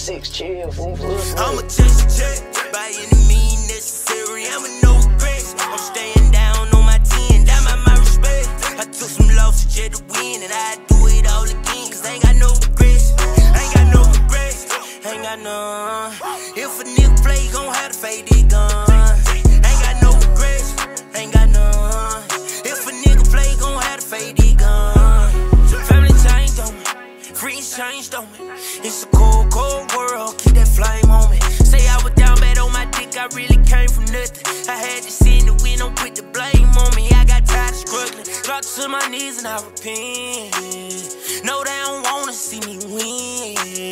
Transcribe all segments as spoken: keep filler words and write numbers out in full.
six chill, fool. I'ma chase a check by any means necessary. I'm a no regrets. I'm staying down on my ten, down by my respect. I took some losses just to win, and I do it all again, cause I ain't got no regrets. I ain't got no regrets. I ain't got none. If a nigga play, he gon' have to fade this gun. I ain't got no regrets. I ain't got none. If a nigga play, he gon' have to fade this gun. Family changed on me. Friends changed on me. It's a cold, cold world. Keep that flame on me. Say I was down bad on my dick. I really came from nothing. I had to see in the wind. Don't put the blame on me. I got tired of struggling. Dropped to my knees and I repent. No, they don't wanna see me win.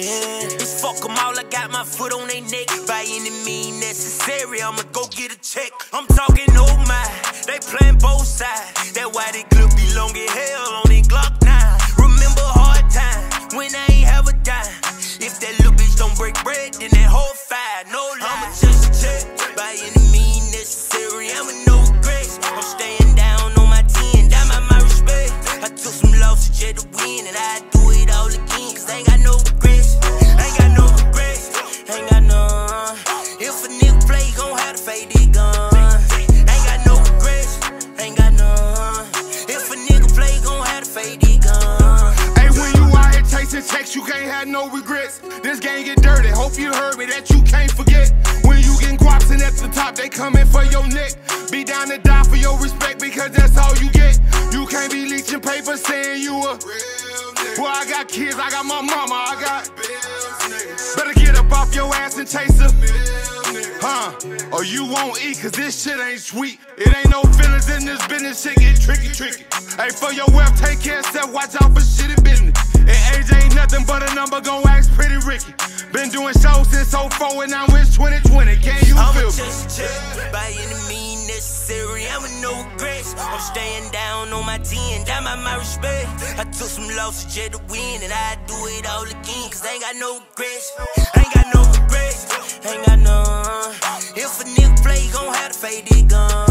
It's fuck them all. I got my foot on their neck. By any means necessary, I'ma go get a check. I'm talking oh my. They playing both sides. That why they clip be long as hell on they Glock nine. Remember hard times when I ain't have a dime. If that little bitch don't break bread, then that whole five, no lie. I'ma just check by any means necessary. I'm with no regrets. I'm staying down on my ten, down by my respect. I took some losses just to win, and I do it all again, cause I ain't got no regrets. I ain't got no regrets. I ain't got none. If a nigga play, he gon' have to fade this gun. I ain't got no regrets. I ain't got none. If a nigga play, he gon' have to fade this gun. Hey, when you out here chasing checks, you can't have no regrets. This game get dirty, hope you heard me, that you can't forget. When you getting guaps and at the top, they coming for your neck. Be down to die for your respect, because that's all you get. You can't be leeching paper saying you a real nigga. Well, I got kids, I got my mama, I got bills. Better get up off your ass and chase a huh? Or you won't eat, cause this shit ain't sweet. It ain't no feelings in this business, shit get tricky, tricky. Hey, for your wealth, take care of yourself, watch out for shitty business. And age ain't nothing but a number, gon' ask Pretty Ricky. Been doing shows since oh four and now it's twenty twenty, can you I'ma feel me? just check by any means necessary. I'm with no regrets. I'm staying down on my ten, down by my respect. I took some losses just to win, and I do it all again, cause I ain't got no regrets. I ain't got no regrets. I ain't got none. If a nigga play, he gon' have to fade this gun.